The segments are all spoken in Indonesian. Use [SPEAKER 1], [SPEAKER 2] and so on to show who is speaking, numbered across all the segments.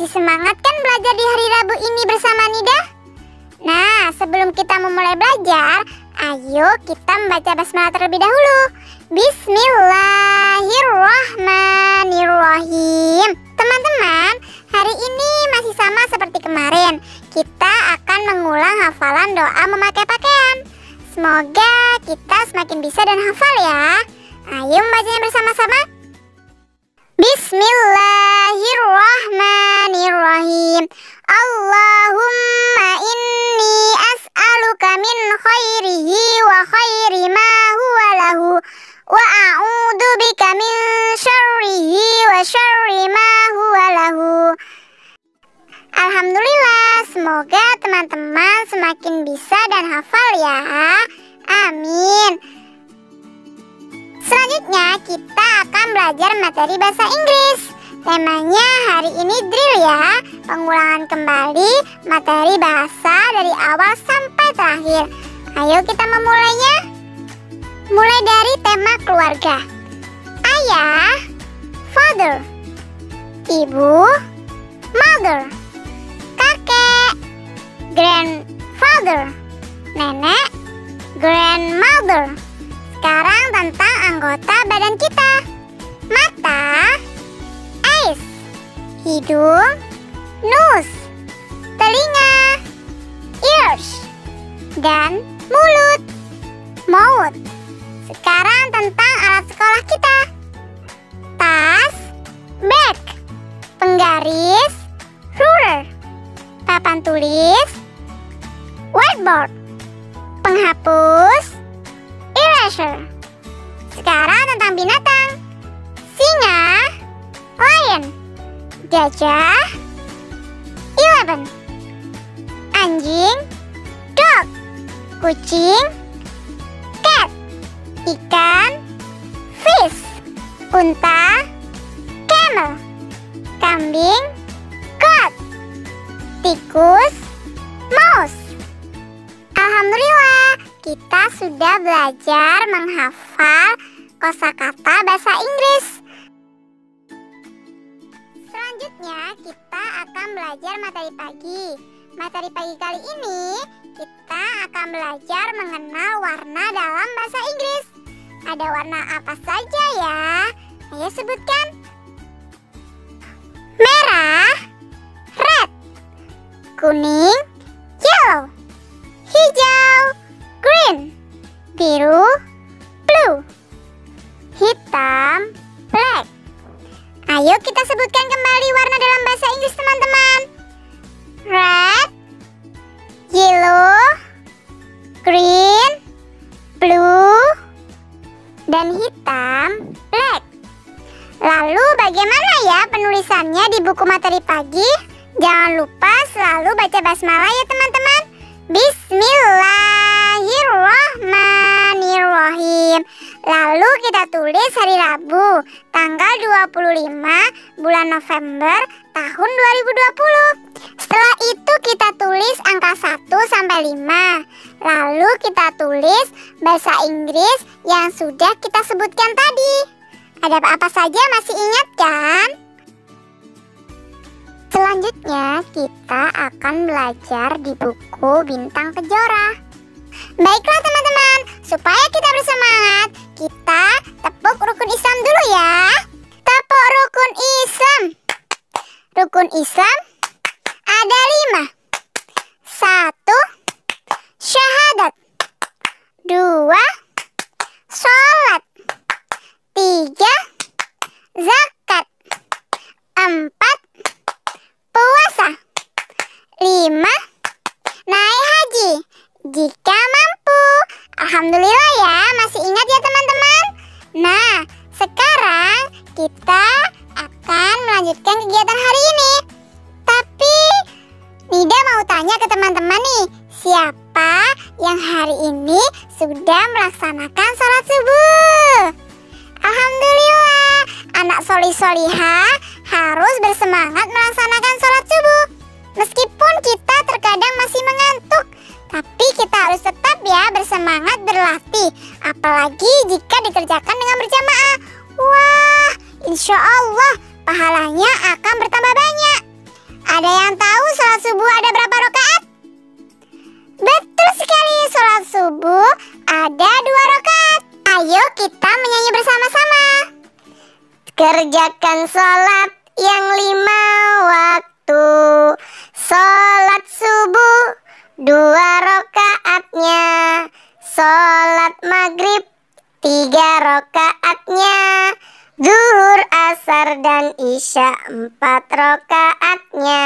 [SPEAKER 1] Masih semangat kan belajar di hari Rabu ini bersama Nida? Nah, sebelum kita memulai belajar, ayo kita membaca basmalah terlebih dahulu. Bismillahirrahmanirrahim. Teman-teman, hari ini masih sama seperti kemarin. Kita akan mengulang hafalan doa memakai pakaian. Semoga kita semakin bisa dan hafal ya. Ayo membacanya bersama-sama. Bismillahirrahmanirrahim. Allahumma inni as'aluka min khairihi wa khairi ma huwa lahu wa a'udzu bika min syarrihi wa syarri ma huwa lahu. Alhamdulillah, semoga teman-teman semakin bisa dan hafal ya. Amin. Selanjutnya kita akan belajar materi bahasa Inggris. Temanya hari ini drill ya. Pengulangan kembali materi bahasa dari awal sampai terakhir. Ayo kita memulainya. Mulai dari tema keluarga. Ayah, father. Ibu, mother. Kakek, grandfather. Nenek, grandmother. Sekarang tentang anggota badan kita. Mata, eyes. Hidung, nose. Telinga, ears. Dan mulut, mouth. Sekarang tentang alat sekolah kita. Tas, bag. Penggaris, ruler. Papan tulis, whiteboard. Penghapus, eraser. Sekarang tentang binatang. Singa, lion. Gajah, elephant. Anjing, dog. Kucing, cat. Ikan, fish. Unta, camel. Kambing, goat. Tikus, mouse. Alhamdulillah, kita sudah belajar menghafal kosakata bahasa Inggris. Selanjutnya kita akan belajar materi pagi. Materi pagi kali ini kita akan belajar mengenal warna dalam bahasa Inggris. Ada warna apa saja ya? Ayo sebutkan. Merah, red. Kuning, yellow. Hijau, green. Biru, blue. Hitam, black. Ayo kita sebutkan kembali warna dalam bahasa Inggris teman-teman. Red, yellow, green, blue, dan hitam, black. Lalu bagaimana ya penulisannya di buku materi pagi? Jangan lupa selalu baca basmalah ya teman-teman. Bismillahirrahmanirrahim. Lalu kita tulis hari Rabu, tanggal 25 bulan November tahun 2020. Setelah itu kita tulis angka 1 sampai 5. Lalu kita tulis bahasa Inggris yang sudah kita sebutkan tadi. Ada apa saja, masih ingat kan? Selanjutnya kita akan belajar di buku Bintang Kejora. Baiklah teman-teman, supaya kita bersemangat, kita tepuk rukun Islam dulu ya. Tepuk rukun Islam. Rukun Islam ada 5. 1. Syahadat. 2. Sholat. 3. Zakat. 4. Puasa. 5. Naik haji jika mampu. Alhamdulillah ya, masih ingat ya teman-teman. Nah, sekarang kita akan melanjutkan kegiatan hari ini. Tapi Nida mau tanya ke teman-teman nih, siapa yang hari ini sudah melaksanakan sholat subuh? Alhamdulillah, anak solih-solihah harus bersemangat melaksanakan sholat subuh. Meskipun kita terkadang masih mengantuk, tapi kita harus tetap ya bersemangat berlatih. Apalagi jika dikerjakan dengan berjamaah. Wah, insya Allah pahalanya akan bertambah banyak. Ada yang tahu sholat subuh ada berapa rakaat? Betul sekali, sholat subuh ada 2 rakaat. Ayo kita menyanyi bersama-sama. Kerjakan sholat yang 5 waktu, sholat subuh 2 rakaatnya, sholat maghrib 3 rakaatnya, zuhur, asar, dan isya 4 rakaatnya.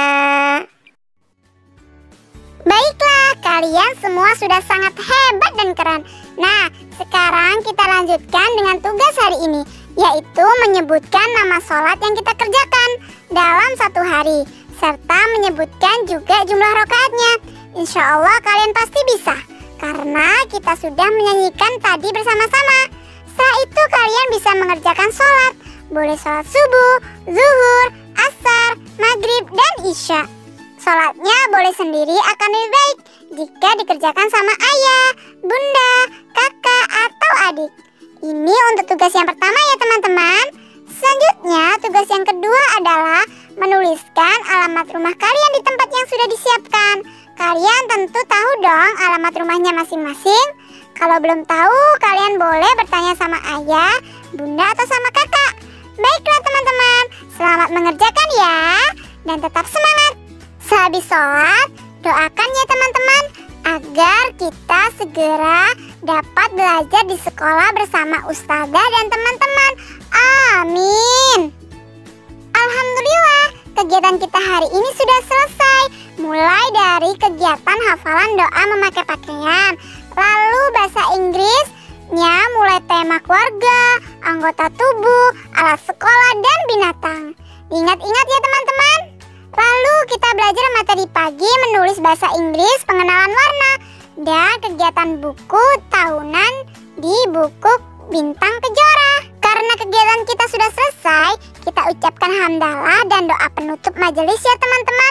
[SPEAKER 1] Baiklah, kalian semua sudah sangat hebat dan keren. Nah, sekarang kita lanjutkan dengan tugas hari ini, yaitu menyebutkan nama sholat yang kita kerjakan dalam 1 hari, serta menyebutkan juga jumlah rakaatnya. Insya Allah kalian pasti bisa, karena kita sudah menyanyikan tadi bersama-sama. Setelah itu kalian bisa mengerjakan sholat. Boleh sholat subuh, zuhur, asar, maghrib, dan isya. Sholatnya boleh sendiri akan lebih baik jika dikerjakan sama ayah, bunda, kakak, atau adik. Ini untuk tugas yang pertama ya teman-teman. Selanjutnya tugas yang kedua adalah menuliskan alamat rumah kalian di tempat yang sudah disiapkan. Kalian tentu tahu dong alamat rumahnya masing-masing. Kalau belum tahu, kalian boleh bertanya sama ayah, bunda, atau sama kakak. Baiklah teman-teman, selamat mengerjakan ya, dan tetap semangat. Sehabis sholat, doakan ya teman-teman, agar kita segera dapat belajar di sekolah bersama ustazah dan teman-teman. Amin. Alhamdulillah, kegiatan kita hari ini sudah selesai. Mulai dari kegiatan hafalan doa memakai pakaian, lalu bahasa Inggrisnya mulai tema keluarga, anggota tubuh, alat sekolah, dan binatang. Ingat-ingat ya teman-teman. Lalu kita belajar materi pagi menulis bahasa Inggris, pengenalan warna, dan kegiatan buku tahunan di buku Bintang Kejora. Karena kegiatan kita sudah selesai, kita ucapkan hamdalah dan doa penutup majelis ya teman-teman.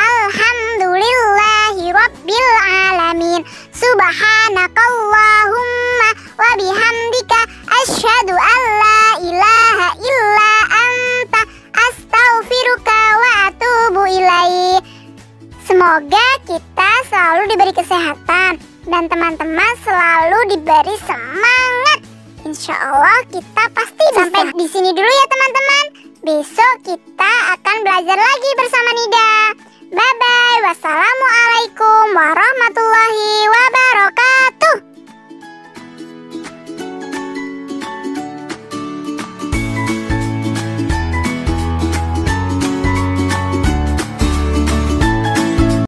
[SPEAKER 1] Alhamdulillahirabbil alamin. Subhanakallahumma wa bihamdika asyhadu an la ilaha illa anta astaghfiruka wa atubu ilaik. Semoga kita selalu diberi kesehatan dan teman-teman selalu diberi semangat. Insya Allah kita pasti bisa. Sampai di sini dulu ya teman-teman. Besok kita akan belajar lagi bersama Nida.